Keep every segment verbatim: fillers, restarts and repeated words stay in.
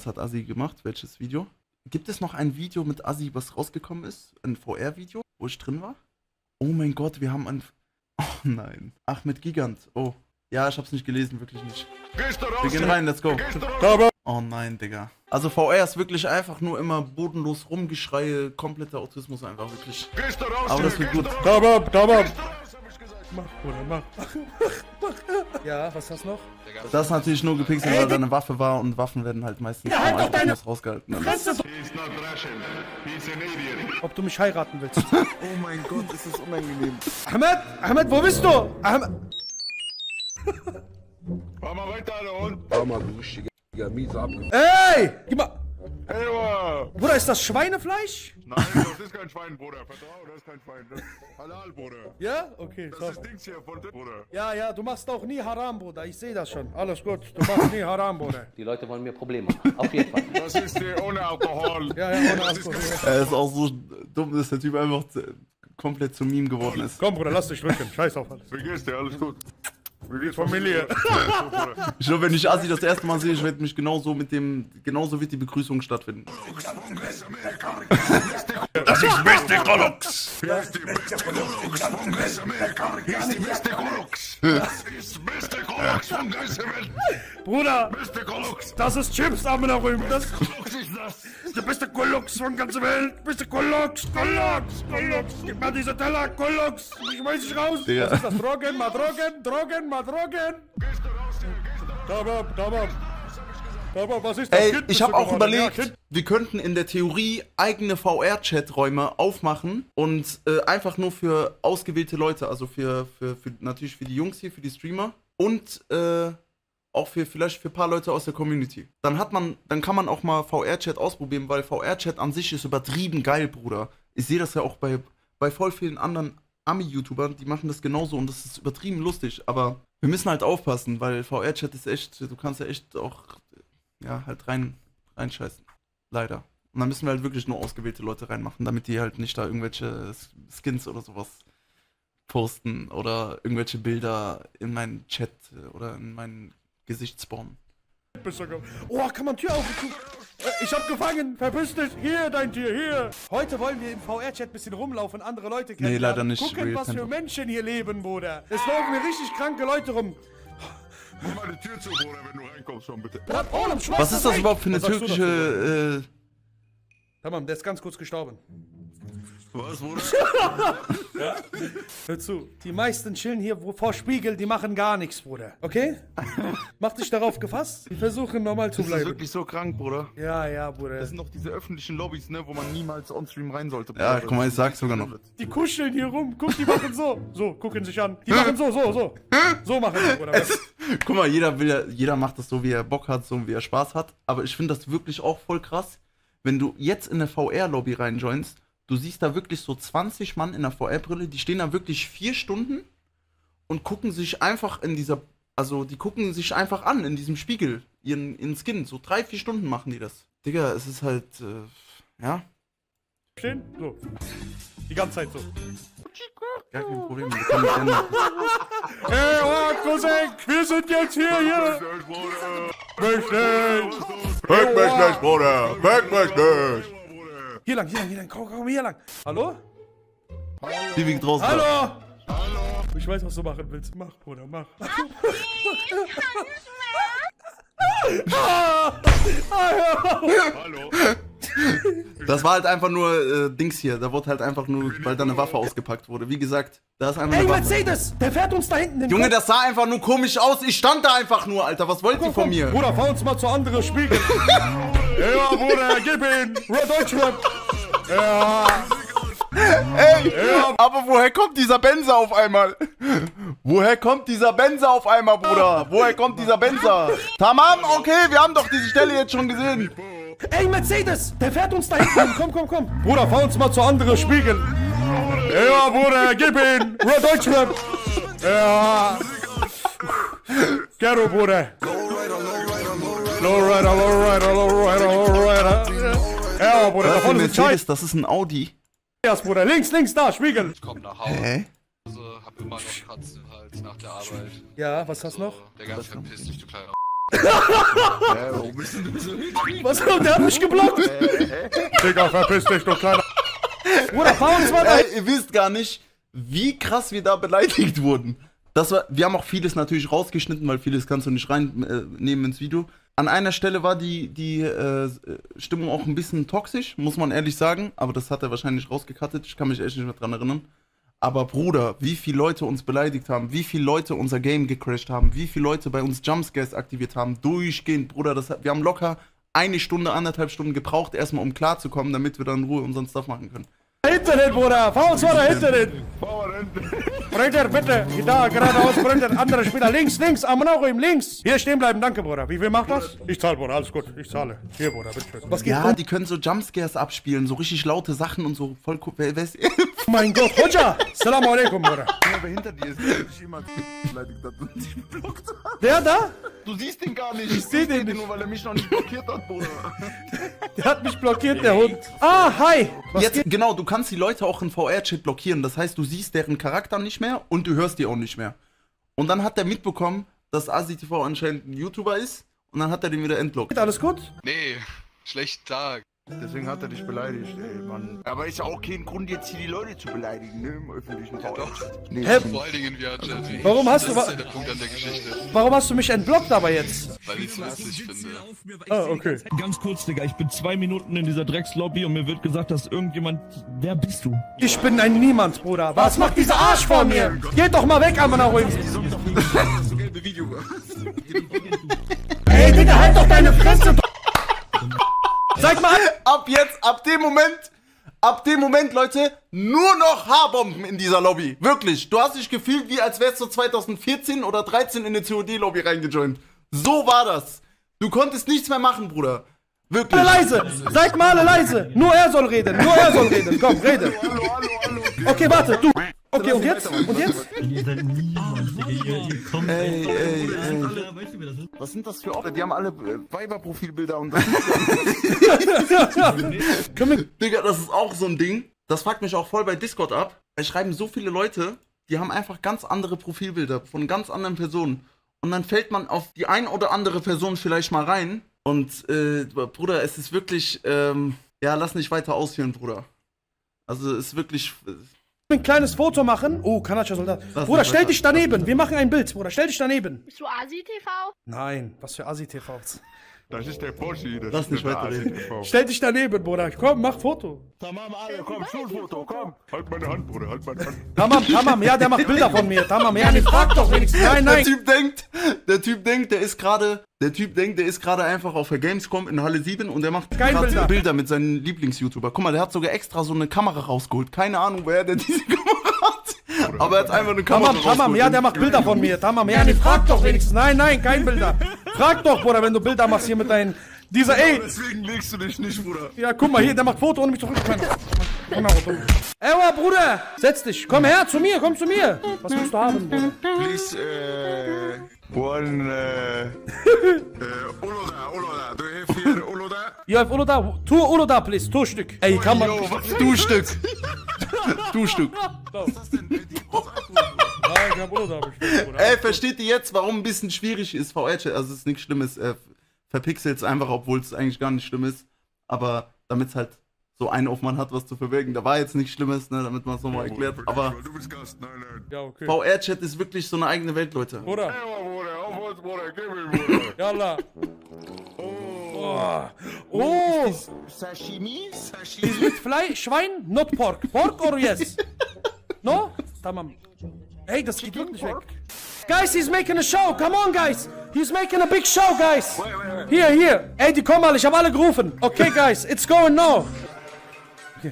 Was hat Assi gemacht? Welches Video? Gibt es noch ein Video mit Assi, was rausgekommen ist? Ein V R-Video, wo ich drin war? Oh mein Gott, wir haben ein... Oh nein. Ach, mit Gigant. Oh. Ja, ich hab's nicht gelesen, wirklich nicht. Wir gehen rein, let's go. Oh nein, Digga. Also V R ist wirklich einfach nur immer bodenlos Rumgeschreie, kompletter Autismus einfach, wirklich. Aber das wird gut. Tabab, tabab. Mach, Bruder, mach. Ja, was hast du noch? Das ist natürlich nur gepixelt, weil da eine Waffe war und Waffen werden halt meistens ja, vom halt Algorithmus rausgehalten. Ob du mich heiraten willst? Oh mein Gott, ist das unangenehm. Ahmed, Ahmed, wo bist du? Ahmed. Fahr mal weiter, Alter, und? Fahr mal, du richtiger Miese ab. Ey, gib mal. Hey, Bruder. Bruder, ist das Schweinefleisch? Nein, das ist kein Schwein, Bruder. Vertrau, das ist kein Schwein. Das ist halal, Bruder. Ja? Okay, Das sorry. ist Dings hier von dir, Bruder. Ja, ja, du machst auch nie Haram, Bruder. Ich sehe das schon. Alles gut. Du machst nie Haram, Bruder. Die Leute wollen mir Probleme machen. Auf jeden Fall. Das ist die ohne Alkohol. Ja, ja, ohne Alkohol. Er ist auch so dumm, dass der Typ einfach komplett zum Meme geworden ist. Komm, Bruder, lass dich drücken. Scheiß auf alles. Vergiss dir, alles gut. Wie geht's, Familie? Ich glaube, wenn ich Assi das erste Mal sehe, ich werde mich genauso mit dem, genauso wird die Begrüßung stattfinden. Das ist Mister Kolux. Hier ist die Mister Kolux von Geisterwelt. Hier ist die Mister Kolux. Das ist Mister Kolux von Geisterwelt. Bruder, Mister Kolux. das ist Chips am Rüben. Das Kolux ist das. ist der beste Kolux von ganzer Welt. Mister Kolux, Kolux, Kolux. Gib mal diese Teller, Kolux. Ich schmeiß dich raus. Digga. Was ist das? Drogen, mal Drogen, Drogen, mal Drogen. Gehst du raus hier? Gehst du raus? Tabab, tabab. Tabab, was ist das? Ey, Kind ich bist habe du auch geworden. Ja, überlegt, Kind. wir könnten in der Theorie eigene V R-Chat-Räume aufmachen und äh, einfach nur für ausgewählte Leute, also für, für, für natürlich für die Jungs hier, für die Streamer und äh, auch für vielleicht für ein paar Leute aus der Community. Dann hat man, dann kann man auch mal V R-Chat ausprobieren, weil V R-Chat an sich ist übertrieben geil, Bruder. Ich sehe das ja auch bei, bei voll vielen anderen Ami-YouTubern, die machen das genauso und das ist übertrieben lustig, aber wir müssen halt aufpassen, weil V R-Chat ist echt, du kannst ja echt auch, ja, halt rein, reinscheißen. Leider. Und dann müssen wir halt wirklich nur ausgewählte Leute reinmachen, damit die halt nicht da irgendwelche Skins oder sowas posten oder irgendwelche Bilder in meinen Chat oder in mein Gesicht spawnen. Oh, kann man Tür aufmachen? Ich hab gefangen, verpiss dich. Hier, dein Tier, hier. Heute wollen wir im V R-Chat ein bisschen rumlaufen, andere Leute kennenlernen. Nee, leider nicht. Gucken, Real was für Panther. Menschen hier leben, Bruder. Es laufen hier richtig kranke Leute rum. Mach mal die Tür zu, Bruder, wenn du reinkommst schon, bitte. Oh, am Schweiß Was ist das weg. überhaupt für eine Was sagst du dazu? türkische, äh, Tamam, der ist ganz kurz gestorben. Was, Bruder? Hör zu, die meisten chillen hier wo- vor Spiegel, die machen gar nichts, Bruder. Okay? Mach dich darauf gefasst. Die versuchen normal zu das ist bleiben. wirklich so krank, Bruder. Ja, ja, Bruder. Das sind noch diese öffentlichen Lobbys, ne, wo man niemals onstream rein sollte. Ja, Bruder. guck mal, ich sag's sogar noch. Die kuscheln hier rum. Guck, die machen so. So, gucken sich an. Die machen so, so, so. So machen die, Bruder. Guck mal, jeder will ja, jeder macht das so, wie er Bock hat, so wie er Spaß hat. Aber ich finde das wirklich auch voll krass, wenn du jetzt in eine V R-Lobby reinjoinst, du siehst da wirklich so zwanzig Mann in der V R-Brille, die stehen da wirklich vier Stunden und gucken sich einfach in dieser, also die gucken sich einfach an in diesem Spiegel, ihren, ihren Skin. So drei, vier Stunden machen die das. Digga, es ist halt, äh, ja, Stehen? So. Die ganze Zeit so. gar kein Problem. Wir können das ändern. Hey, oh, Cousin, wir sind jetzt hier, hier. Möchte. Weg mich nicht, Bruder! Weg mich nicht! Hier lang, hier lang, hier lang. Komm, komm, hier lang. Hallo? Die wie draußen. Hallo? Hallo? Ich weiß, was du machen willst. Mach, Bruder, mach. Hallo! Das war halt einfach nur äh, Dings hier. Da wurde halt einfach nur, weil da eine Waffe ausgepackt wurde. Wie gesagt, da ist einfach Ey, eine Waffe. Mercedes, der fährt uns da hinten. Den Junge, das sah einfach nur komisch aus. Ich stand da einfach nur, Alter. Was wollt ihr von mir? Bruder, fahr uns mal zu anderen Spiegel. Ja, Bruder, gib ihn. Deutschland. Ja. Ey, aber woher kommt dieser Benzer auf einmal? Woher kommt dieser Benzer auf einmal, Bruder? Woher kommt dieser Benzer? Tamam, okay, wir haben doch diese Stelle jetzt schon gesehen. Ey, Mercedes, der fährt uns da hinten. Komm, komm, komm. Bruder, fahr uns mal zu anderen Spiegel. Ja, Bruder, gib ihn. Deutschland. Ja. Gero, Bruder. Lowrider, Lowrider, Lowrider, Lowrider. Ja, Bruder, da Was für ein vorne ist ein Scheiß. Mercedes? Das ist ein Audi. Ja, Bruder, links, links, da, Spiegel. Ich komm nach Hause, Hä? hab immer noch Kratzen im Hals nach der Arbeit. Ja, was hast du noch? Der ganz verpisst dich, du kleiner warum bist du so niedrig? Was? Der hat mich geblockt. Digga, verpiss dich, du kleiner... Bruder, fahr uns mal Ey, ihr wisst gar nicht, wie krass wir da beleidigt wurden. Das war, wir haben auch vieles natürlich rausgeschnitten, weil vieles kannst du nicht reinnehmen äh, ins Video. An einer Stelle war die, die äh, Stimmung auch ein bisschen toxisch, muss man ehrlich sagen. Aber das hat er wahrscheinlich rausgekattet. Ich kann mich echt nicht mehr dran erinnern. Aber Bruder, wie viele Leute uns beleidigt haben, wie viele Leute unser Game gecrashed haben, wie viele Leute bei uns Jumpscares aktiviert haben, durchgehend, Bruder, das, wir haben locker eine Stunde, anderthalb Stunden gebraucht, erstmal um klarzukommen, damit wir dann in Ruhe unseren Stuff machen können. Hinter den, Bruder, fahr uns mal da hinter den. Brüder, bitte, da, geradeaus, Brüder, andere Spieler, links, links, Amanaroim, links. Hier stehen bleiben, danke, Bruder. Wie viel macht das? Ich zahle, Bruder, alles gut, ich zahle. Hier, Bruder, bitte. Was geht? Ja, die können so Jumpscares abspielen, so richtig laute Sachen und so, voll cool. Wer, wer ist Oh mein Gott, Hoja, Salam alaikum, Bruder. Ja, wer hinter dir ist, der sich jemand beleidigt hat und dich geblockt hat. Der da? Du siehst den gar nicht. Ich seh den nicht. Nur weil er mich noch nicht blockiert hat, Bruder. Der hat mich blockiert, der Hund. Ah, hi. Was Jetzt, geht? genau, du kannst die Leute auch in V R-Chat blockieren. Das heißt, du siehst deren Charakter nicht mehr und du hörst die auch nicht mehr. Und dann hat er mitbekommen, dass AsiTV anscheinend ein YouTuber ist und dann hat er den wieder entblockt. Alles gut? Nee, schlechten Tag. Deswegen hat er dich beleidigt, ey, Mann. Aber ist ja auch kein Grund, jetzt hier die Leute zu beleidigen, ne, im öffentlichen Ja, doch. Nee, Hä? Vor allen Dingen in V R-Chat. Warum hast das du ist wa- ja der Punkt an der Geschichte, Warum hast du mich entblockt aber jetzt? weil ich es witzig finde. Ah, okay. Ganz kurz, Digga, ich bin zwei Minuten in dieser Dreckslobby und mir wird gesagt, dass irgendjemand... Wer bist du? Ich bin ein Niemand, Bruder. Was macht dieser Arsch vor mir? Geht doch mal weg, Amanaroim. Ey, Digga, halt doch deine Fresse. Sag mal. Ab jetzt, ab dem Moment, ab dem Moment, Leute, nur noch Haarbomben in dieser Lobby. Wirklich. Du hast dich gefühlt, wie als wärst du zwanzig vierzehn oder dreizehn in eine C O D-Lobby reingejoint. So war das. Du konntest nichts mehr machen, Bruder. Wirklich. Alle leise. Seid mal alle leise. Nur er soll reden. Nur er soll reden. Komm, rede. Okay, warte. Du. Okay, und jetzt? Und jetzt? Ey, ey, ey. was sind das für Opfer? Die haben alle äh, Weiberprofilbilder und Können wir... Digga, das ist auch so ein Ding. Das fuckt mich auch voll bei Discord ab. Es schreiben so viele Leute, die haben einfach ganz andere Profilbilder von ganz anderen Personen. Und dann fällt man auf die ein oder andere Person vielleicht mal rein. Und, äh, Bruder, es ist wirklich, ähm, ja, lass nicht weiter ausführen, Bruder. Also, es ist wirklich... ein kleines Foto machen. Oh, kanadischer Soldat. Das Bruder, ist stell weiter. dich daneben. Wir machen ein Bild, Bruder. Stell dich daneben. Bist du AsiTV? Nein, was für Asi-T V. das ist der Poschi. Das Lass ist nicht der weiterreden. AsiTV. Stell dich daneben, Bruder. Komm, mach Foto. Tamam, alle, komm, Schulfoto, komm. Halt meine Hand, Bruder, halt meine Hand. Tamam, Tamam. Ja, der macht Bilder von mir. Tamam, ja, den frag doch wenigstens. Nein, Der nein. Typ denkt, der Typ denkt, der ist gerade, der Typ denkt, der ist gerade einfach auf der Gamescom in Halle sieben und der macht Kein gerade Bilder. Bilder mit seinen Lieblings-YouTuber. Guck mal, der hat sogar extra so eine Kamera rausgeholt. Keine Ahnung, woher der diese Kamera hat. Aber er hat einfach eine Kamera Tamam, Tamam. rausgeholt. Ja, der macht Bilder von mir. Tamam, ja, den frag doch wenigstens. Nein, nein, kein Bilder. Frag doch, Bruder, wenn du Bilder machst hier mit deinen... Dieser, ey. Deswegen legst du dich nicht, Bruder. Ja, guck mal hier, der macht Foto ohne mich zurück. Ey, Bruder, setz dich. Komm her, zu mir, komm zu mir. Was willst du haben, Bruder? Please, äh, one, äh, äh, Oloda, Oloda, do you have here Oloda? You have Oloda. Two Oloda, please. Two Stück. Ey, kann man... Du Stück. Du Stück. Nein, ich hab Oloda bestellt, Bruder. Ey, versteht ihr jetzt, warum ein bisschen schwierig ist, V R-Chat? Also, es ist nichts Schlimmes. Äh, verpixelt es einfach, obwohl es eigentlich gar nicht schlimm ist. Aber damit es halt so einen auf man hat, was zu verbergen. Da war jetzt nichts Schlimmes, ne, damit man es nochmal erklärt. Aber Du bist Gast, nein, nein. Ja, okay. V R-Chat ist wirklich so eine eigene Welt, Leute. Bruder, Ja, Bruder, auf uns, Bruder, gib mir, Bruder. yalla. Oh. Oh. Sashimi? Is Sashimi? it fly, Schwein, not pork. Pork or yes? No? Tamam. Hey, das geht wirklich weg. Guys, he's making a show. Come on, guys. He's making a big show, guys. Hier, hier. Ey, die kommen alle. Ich habe alle gerufen. Okay, guys, it's going now. Okay.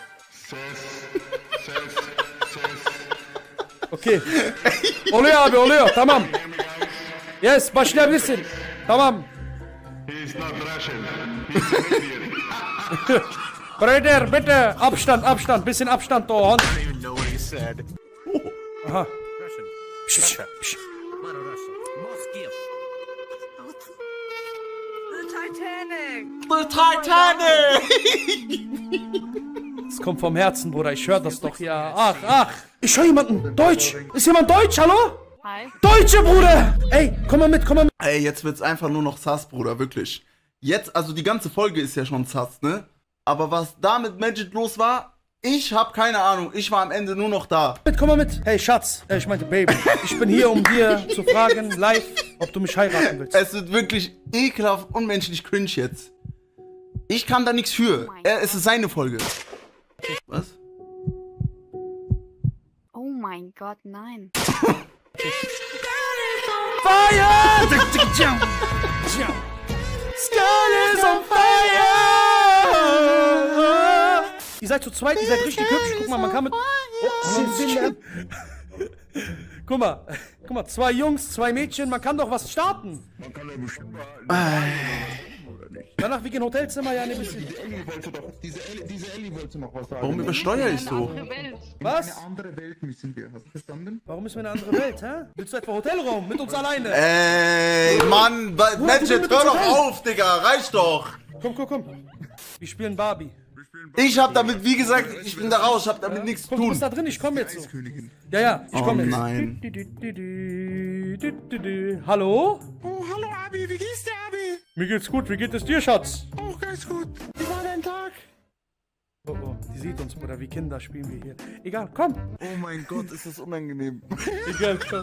Okay. Oluyor abi, oluyor. Tamam. Yes, başlayabilirsin. Tamam. He's not Russian. He's Canadian. Brother, bitte. Abstand, Abstand. Bisschen Abstand, da. Hand. I don't even know what he said. Aha. Psch, psch, psch. The Titanic! Das kommt vom Herzen, Bruder. Ich höre das doch. Ja. Ach, ach. Ich höre jemanden. Deutsch. Ist jemand Deutsch? Hallo? Hi. Deutsche, Bruder! Ey, komm mal mit, komm mal mit. Ey, jetzt wird's einfach nur noch sass, Bruder, wirklich. Jetzt, also die ganze Folge ist ja schon sass, ne? Aber was da mit Magic los war, ich hab keine Ahnung. Ich war am Ende nur noch da. mit. Komm mal mit. Hey, Schatz. Äh, ich meinte, Baby. Ich bin hier, um dir zu fragen, live, ob du mich heiraten willst. Es wird wirklich ekelhaft, unmenschlich cringe jetzt. Ich kann da nichts für. Er, es ist seine Folge. Was? Oh mein Gott, nein. Fire! Skull is on fire! Ihr seid zu zweit, ihr seid richtig hübsch. Guck mal, man kann mit... Oh, guck mal, guck mal, zwei Jungs, zwei Mädchen, man kann doch was starten. Man kann ja bestimmt mal... Danach, wir gehen Hotelzimmer, ja, ne, bisschen. Diese Ellie wollte doch... Diese Ellie, diese Ellie wollte noch was sagen. Warum übersteuere ich so? Andere Welt. Was? Eine andere Welt müssen wir. Hast du verstanden? Warum müssen wir in eine andere Welt, hä? Willst du etwa Hotelraum mit uns alleine? Ey, Mann, Magic, hör doch auf, Digga, reicht doch. Komm, komm, komm. Wir spielen Barbie. Ich hab damit, wie gesagt, ich bin da raus, ich hab damit nichts zu Komm, du bist tun. da drin, ich komm jetzt so. Königin. Ja, ja, ich Oh komm jetzt. nein. Du, du, du, du, du, du, du. Hallo? Oh, hallo Abi, wie geht's dir, Abi? Mir geht's gut, wie geht es dir, Schatz? Auch ganz gut. Wie war dein Tag? Oh, oh, die sieht uns, Bruder, wie Kinder spielen wir hier. Egal, komm. Oh mein Gott, ist das unangenehm. Egal, komm.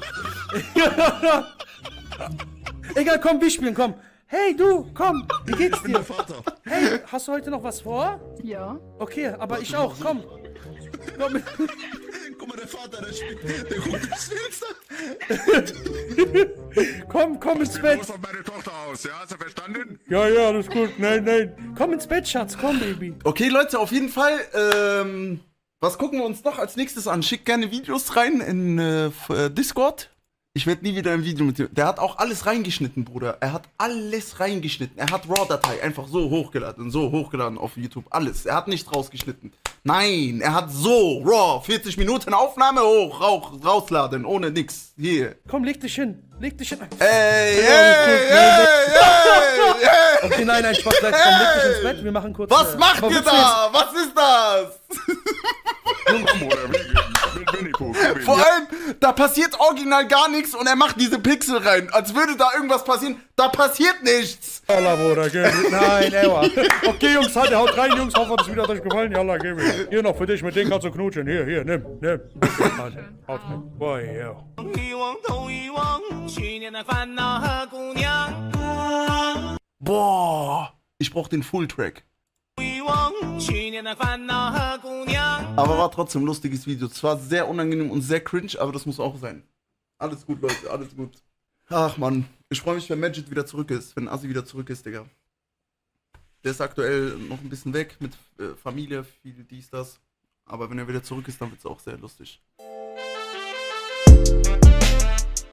Egal, komm, wir spielen, komm. Hey, du, komm, wie geht's dir? Vater. Hey, hast du heute noch was vor? Ja. Okay, aber ich auch, komm. Komm. Guck mal, der Vater, der spielt. Der guckt das Fenster. Komm, komm ins Bett. Los auf meine Tochter aus, ja? Hast du verstanden? Ja, ja, alles gut. Nein, nein. Komm ins Bett, Schatz. Komm, Baby. Okay, Leute, auf jeden Fall, ähm, was gucken wir uns noch als nächstes an? Schickt gerne Videos rein in äh, Discord. Ich werde nie wieder ein Video mit dir. Der hat auch alles reingeschnitten, Bruder. Er hat alles reingeschnitten. Er hat RAW-Datei einfach so hochgeladen, so hochgeladen auf YouTube. Alles. Er hat nichts rausgeschnitten. Nein, er hat so RAW, vierzig Minuten Aufnahme hoch, rauch, rausladen, ohne nix. Hier. Komm, leg dich hin. Leg dich hin. Ey, ey, ey, ey, ey. Okay, nein, nein, Spaß. Gleich, komm, leg dich ins Bett. Wir machen kurz... Was äh, macht aber ihr willst du da? Was ist das? Komm, oder wie? Winnie Pooh. Vor allem, da passiert original gar nichts und er macht diese Pixel rein, als würde da irgendwas passieren. Da passiert nichts. Yalla, Bruder, geh mit. Nein, Ewa. Okay, Jungs, halt, haut rein, Jungs. Hoffe, es wieder hat euch gefallen. Yalla, geh mit. Hier noch für dich, mit denen kannst du knutschen. Hier, hier, nimm, nimm. Haut rein. Boy, yo. Boah, ich brauch den Full-Track. Aber war trotzdem ein lustiges Video. Zwar sehr unangenehm und sehr cringe, aber das muss auch sein. Alles gut, Leute, alles gut. Ach man, ich freue mich, wenn Magic wieder zurück ist, wenn Assi wieder zurück ist, Digga. Der ist aktuell noch ein bisschen weg mit äh, Familie, viel dies, das. Aber wenn er wieder zurück ist, dann wird es auch sehr lustig.